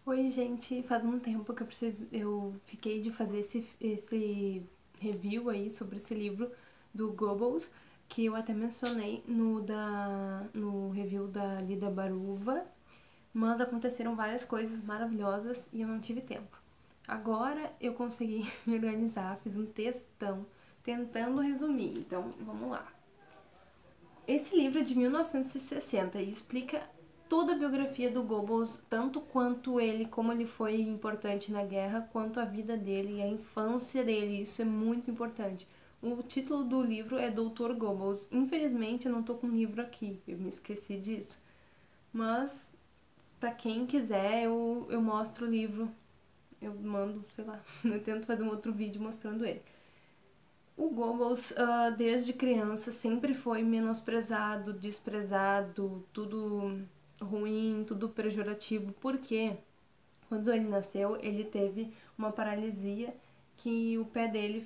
Oi, gente, faz um tempo que eu fiquei de fazer esse review aí sobre esse livro do Goebbels, que eu até mencionei no review da Lida Baruva, mas aconteceram várias coisas maravilhosas e eu não tive tempo. Agora eu consegui me organizar, fiz um textão tentando resumir, então vamos lá. Esse livro é de 1960 e explica toda a biografia do Goebbels, tanto quanto ele, como ele foi importante na guerra, quanto a vida dele e a infância dele. Isso é muito importante. O título do livro é Doutor Goebbels. Infelizmente eu não tô com o livro aqui, eu me esqueci disso. Mas para quem quiser eu mostro o livro, eu mando, sei lá, eu tento fazer um outro vídeo mostrando ele. O Goebbels, desde criança, sempre foi menosprezado, desprezado, tudo ruim, tudo pejorativo, porque quando ele nasceu, ele teve uma paralisia que o pé dele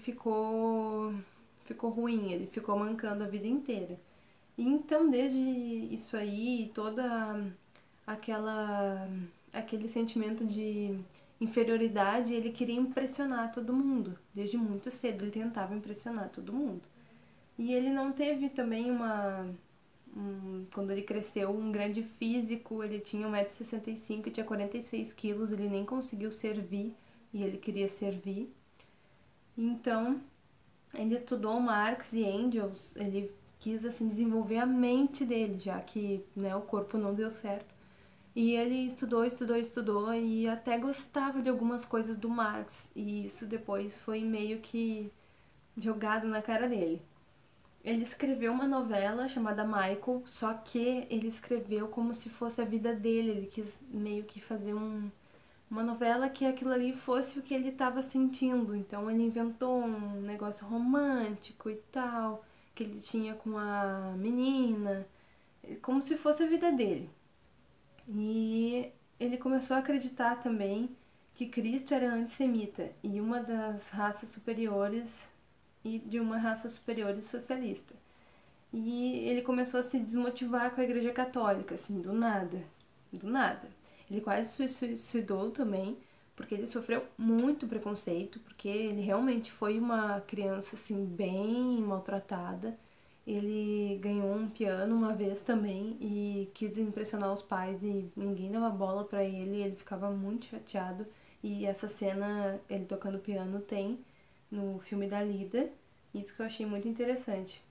ficou ruim, ele ficou mancando a vida inteira. E então, desde isso aí, toda aquela aquele sentimento de inferioridade, ele queria impressionar todo mundo. Desde muito cedo ele tentava impressionar todo mundo. E ele não teve também quando ele cresceu, um grande físico, ele tinha 1,65 m e tinha 46 quilos, ele nem conseguiu servir e ele queria servir. Então, ele estudou Marx e Engels, ele quis assim desenvolver a mente dele, já que, né, o corpo não deu certo. E ele estudou e até gostava de algumas coisas do Marx. E isso depois foi meio que jogado na cara dele. Ele escreveu uma novela chamada Michael, só que ele escreveu como se fosse a vida dele. Ele quis meio que fazer uma novela que aquilo ali fosse o que ele estava sentindo. Então ele inventou um negócio romântico e tal, que ele tinha com a menina, como se fosse a vida dele. E ele começou a acreditar também que Cristo era antissemita e uma das raças superiores e de uma raça superior e socialista. E ele começou a se desmotivar com a Igreja Católica, assim, do nada. Do nada. Ele quase se suicidou também, porque ele sofreu muito preconceito, porque ele realmente foi uma criança, assim, bem maltratada. Ele ganhou um piano uma vez também e quis impressionar os pais e ninguém dava bola pra ele, ele ficava muito chateado. E essa cena, ele tocando piano, tem no filme da Lida, isso que eu achei muito interessante.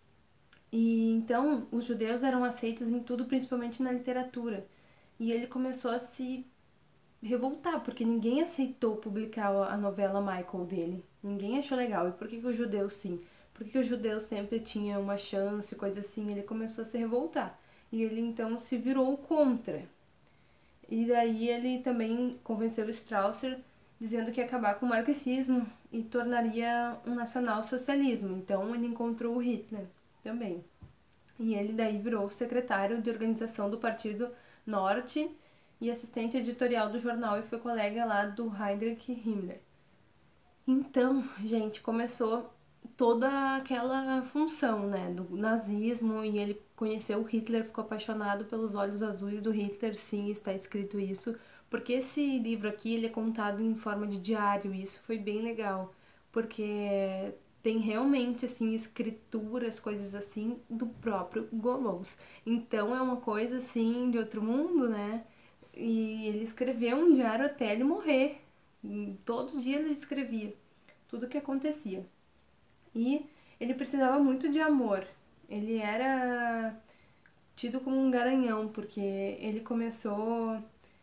E então, os judeus eram aceitos em tudo, principalmente na literatura. E ele começou a se revoltar, porque ninguém aceitou publicar a novela Michael dele. Ninguém achou legal. E por que os judeus sim? Por que os judeus sempre tinham uma chance, coisa assim? Ele começou a se revoltar. E ele então se virou contra. E daí ele também convenceu Strasser dizendo que ia acabar com o marxismo e tornaria um nacional-socialismo. Então ele encontrou o Hitler também. E ele daí virou secretário de organização do Partido Norte e assistente editorial do jornal e foi colega lá do Heinrich Himmler. Então, gente, começou toda aquela função, né, do nazismo e ele conheceu o Hitler, ficou apaixonado pelos olhos azuis do Hitler, sim, está escrito isso, porque esse livro aqui, ele é contado em forma de diário e isso foi bem legal, porque tem realmente, assim, escrituras, coisas assim, do próprio Goebbels. Então é uma coisa, assim, de outro mundo, né? E ele escreveu um diário até ele morrer. Todo dia ele escrevia tudo o que acontecia. E ele precisava muito de amor. Ele era tido como um garanhão, porque ele começou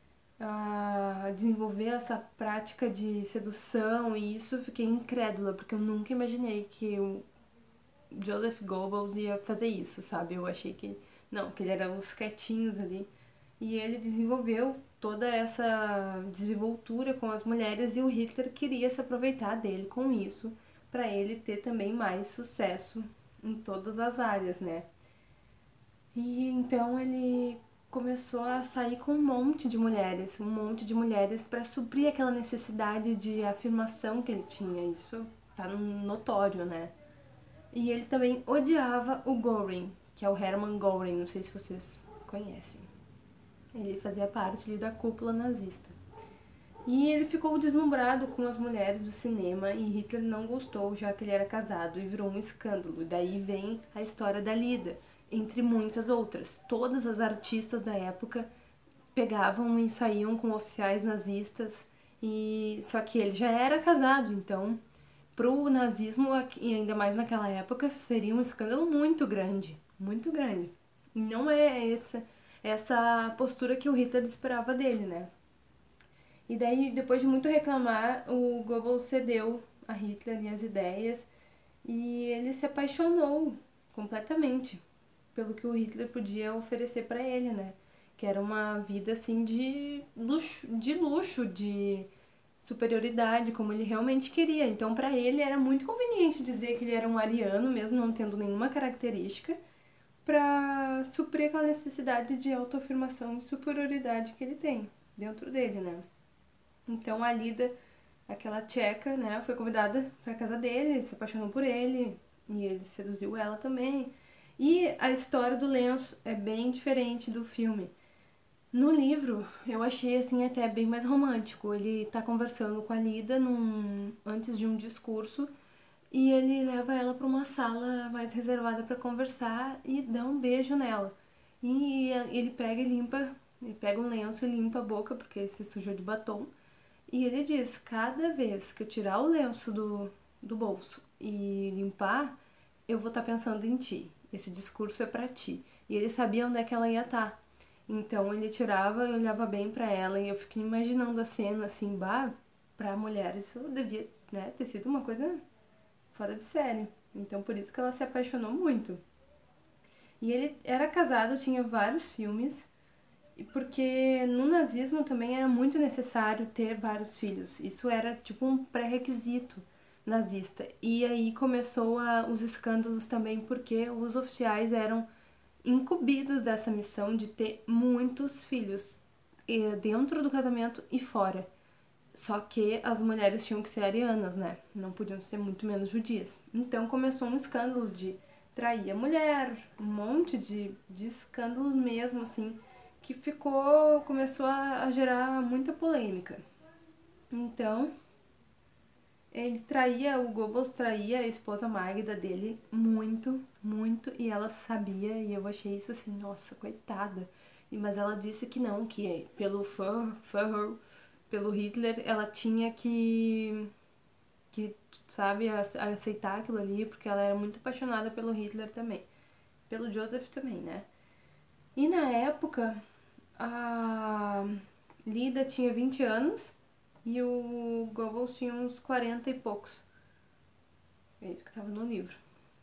a desenvolver essa prática de sedução e isso eu fiquei incrédula, porque eu nunca imaginei que o Joseph Goebbels ia fazer isso, sabe? Eu achei que não, que ele era uns quietinhos ali. E ele desenvolveu toda essa desenvoltura com as mulheres e o Hitler queria se aproveitar dele com isso para ele ter também mais sucesso em todas as áreas, né? E então ele começou a sair com um monte de mulheres para suprir aquela necessidade de afirmação que ele tinha. Isso tá notório, né? E ele também odiava o Göring, que é o Hermann Göring, não sei se vocês conhecem. Ele fazia parte ali da cúpula nazista. E ele ficou deslumbrado com as mulheres do cinema e Hitler não gostou, já que ele era casado, e virou um escândalo. E daí vem a história da Lida, entre muitas outras. Todas as artistas da época pegavam e saíam com oficiais nazistas, e só que ele já era casado, então pro nazismo, e ainda mais naquela época, seria um escândalo muito grande, muito grande. E não é essa postura que o Hitler esperava dele, né? E daí, depois de muito reclamar, o Goebbels cedeu a Hitler e as ideias, e ele se apaixonou completamente pelo que o Hitler podia oferecer para ele, né? Que era uma vida assim de superioridade, como ele realmente queria. Então, para ele era muito conveniente dizer que ele era um ariano, mesmo não tendo nenhuma característica, para suprir aquela necessidade de autoafirmação e superioridade que ele tem dentro dele, né? Então, a Lida, aquela tcheca, né, foi convidada para casa dele, se apaixonou por ele e ele seduziu ela também. E a história do lenço é bem diferente do filme. No livro, eu achei assim até bem mais romântico. Ele tá conversando com a Lida antes de um discurso e ele leva ela para uma sala mais reservada para conversar e dá um beijo nela. E ele ele pega um lenço e limpa a boca porque se sujou de batom. E ele diz: cada vez que eu tirar o lenço do bolso e limpar, eu vou estar pensando em ti. Esse discurso é para ti. E ele sabia onde é que ela ia estar. Então ele tirava e olhava bem para ela e eu fiquei imaginando a cena assim, bah, pra mulher isso devia, né, ter sido uma coisa fora de série. Então por isso que ela se apaixonou muito. E ele era casado, tinha vários filmes, porque no nazismo também era muito necessário ter vários filhos. Isso era tipo um pré-requisito nazista. E aí começou os escândalos também porque os oficiais eram incumbidos dessa missão de ter muitos filhos dentro do casamento e fora. Só que as mulheres tinham que ser arianas, né? Não podiam ser muito menos judias. Então começou um escândalo de trair a mulher, um monte de escândalos mesmo, assim, que começou a gerar muita polêmica. Então, o Goebbels traía a esposa Magda dele muito, muito, e ela sabia, e eu achei isso assim, nossa, coitada. Mas ela disse que não, que pelo Führer, pelo Hitler, ela tinha que sabe, aceitar aquilo ali, porque ela era muito apaixonada pelo Hitler também. Pelo Joseph também, né? E na época, a Lida tinha 20 anos e o Goebbels tinha uns 40 e poucos. É isso que estava no livro.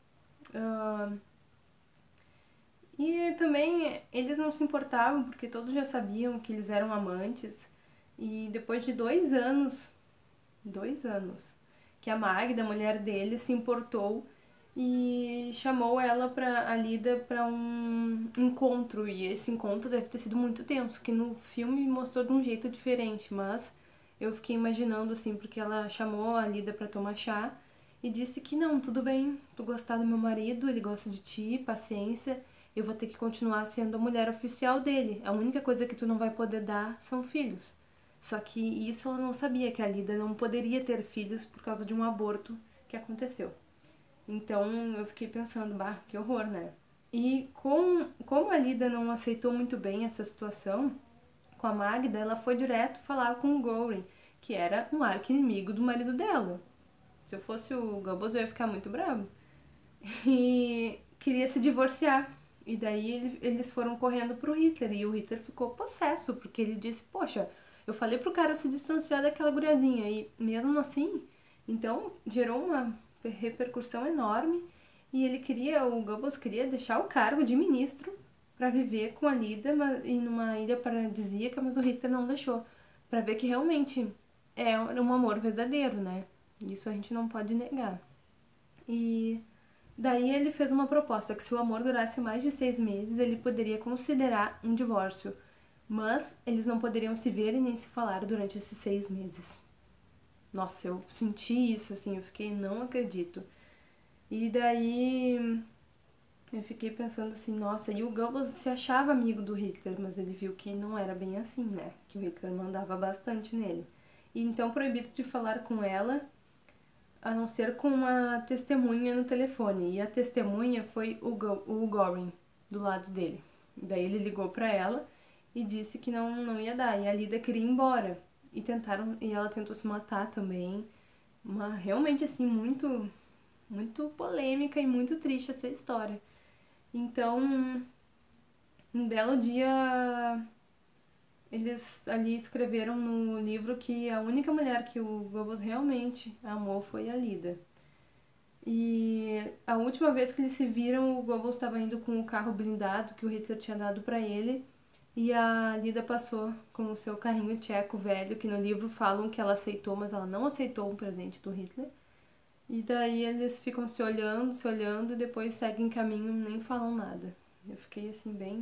E também eles não se importavam, porque todos já sabiam que eles eram amantes. E depois de 2 anos, que a Magda, a mulher dele, se importou e chamou ela a Lida para um encontro. E esse encontro deve ter sido muito tenso, que no filme mostrou de um jeito diferente, mas eu fiquei imaginando assim, porque ela chamou a Lida para tomar chá e disse que não, tudo bem, tu gostar do meu marido, ele gosta de ti, paciência, eu vou ter que continuar sendo a mulher oficial dele. A única coisa que tu não vai poder dar são filhos. Só que isso ela não sabia, que a Lida não poderia ter filhos por causa de um aborto que aconteceu. Então eu fiquei pensando, bah, que horror, né? E como a Lida não aceitou muito bem essa situação com a Magda, ela foi direto falar com o Göring, que era um arqui-inimigo do marido dela. Se eu fosse o Goebbels, eu ia ficar muito bravo. E queria se divorciar. E daí eles foram correndo pro Hitler. E o Hitler ficou possesso, porque ele disse, poxa, eu falei pro cara se distanciar daquela guriazinha. E mesmo assim, então gerou uma repercussão enorme. E o Goebbels queria deixar o cargo de ministro para viver com a Lida e numa ilha paradisíaca, mas o Hitler não deixou. Para ver que realmente é um amor verdadeiro, né? Isso a gente não pode negar. E daí ele fez uma proposta que se o amor durasse mais de 6 meses, ele poderia considerar um divórcio. Mas eles não poderiam se ver e nem se falar durante esses 6 meses. Nossa, eu senti isso, assim, eu fiquei, não acredito. E daí eu fiquei pensando assim, nossa, e o Goebbels se achava amigo do Hitler, mas ele viu que não era bem assim, né? Que o Hitler mandava bastante nele. e então proibido de falar com ela, a não ser com uma testemunha no telefone. E a testemunha foi o Goring, do lado dele. Daí ele ligou para ela e disse que não ia dar. E a Lida queria ir embora. E ela tentou se matar também. Realmente assim, muito polêmica e muito triste essa história. Então, um belo dia, eles ali escreveram no livro que a única mulher que o Goebbels realmente amou foi a Lida. E a última vez que eles se viram, o Goebbels estava indo com o carro blindado que o Hitler tinha dado para ele, e a Lida passou com o seu carrinho tcheco velho, que no livro falam que ela aceitou, mas ela não aceitou um presente do Hitler. E daí eles ficam se olhando, e depois seguem caminho, nem falam nada. Eu fiquei assim, bem,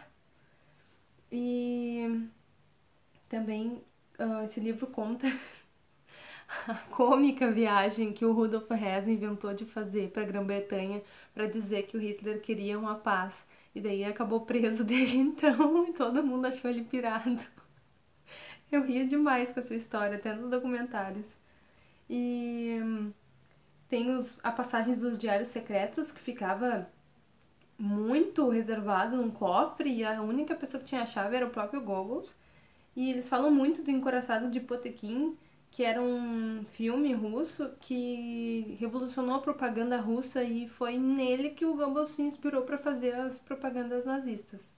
E também esse livro conta a cômica viagem que o Rudolf Hess inventou de fazer para a Grã-Bretanha para dizer que o Hitler queria uma paz. E daí acabou preso desde então e todo mundo achou ele pirado. Eu ria demais com essa história, até nos documentários. E tem a passagens dos diários secretos, que ficava muito reservado num cofre e a única pessoa que tinha a chave era o próprio Goebbels. E eles falam muito do Encoraçado de Potemkin, que era um filme russo que revolucionou a propaganda russa e foi nele que o Goebbels se inspirou para fazer as propagandas nazistas.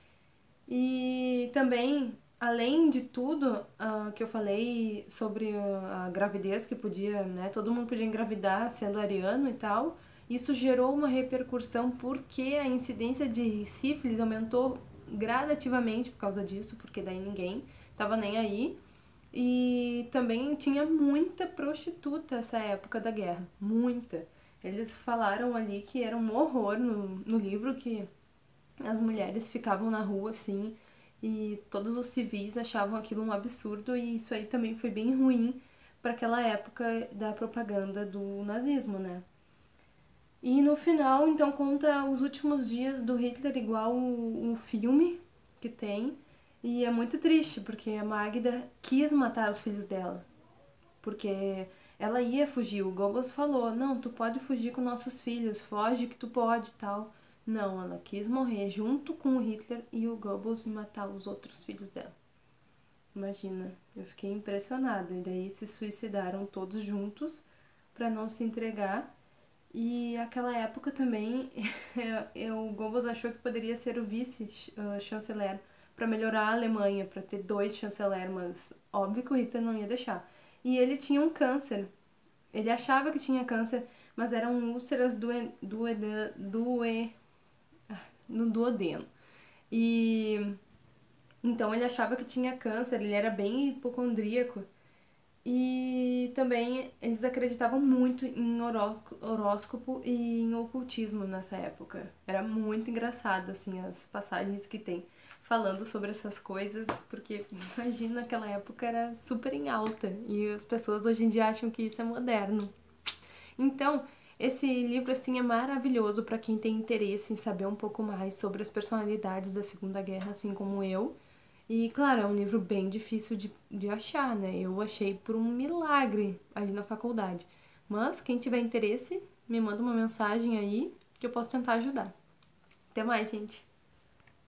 E também, além de tudo que eu falei sobre a gravidez que podia, né, todo mundo podia engravidar sendo ariano e tal, isso gerou uma repercussão porque a incidência de sífilis aumentou gradativamente por causa disso, porque daí ninguém tava nem aí. E também tinha muita prostituta nessa época da guerra, muita. Eles falaram ali que era um horror no livro, que as mulheres ficavam na rua assim e todos os civis achavam aquilo um absurdo, e isso aí também foi bem ruim para aquela época da propaganda do nazismo, né? E no final, então, conta os últimos dias do Hitler igual um filme que tem. E é muito triste, porque a Magda quis matar os filhos dela. Porque ela ia fugir. O Goebbels falou, não, tu pode fugir com nossos filhos, foge que tu pode e tal. Não, ela quis morrer junto com o Hitler e o Goebbels e matar os outros filhos dela. Imagina, eu fiquei impressionada. E daí se suicidaram todos juntos para não se entregar. E aquela época também, o Goebbels achou que poderia ser o vice-chanceler para melhorar a Alemanha, para ter 2 chanceleres, mas óbvio que o Hitler não ia deixar. E ele tinha um câncer. Ele achava que tinha câncer, mas eram úlceras no duodeno. E então ele achava que tinha câncer, ele era bem hipocondríaco. E também eles acreditavam muito em horóscopo e em ocultismo nessa época. Era muito engraçado, assim, as passagens que tem falando sobre essas coisas, porque imagina, naquela época era super em alta e as pessoas hoje em dia acham que isso é moderno. Então, esse livro, assim, é maravilhoso para quem tem interesse em saber um pouco mais sobre as personalidades da Segunda Guerra, assim como eu. E, claro, é um livro bem difícil de achar, né? Eu achei por um milagre ali na faculdade. Mas, quem tiver interesse, me manda uma mensagem aí que eu posso tentar ajudar. Até mais, gente!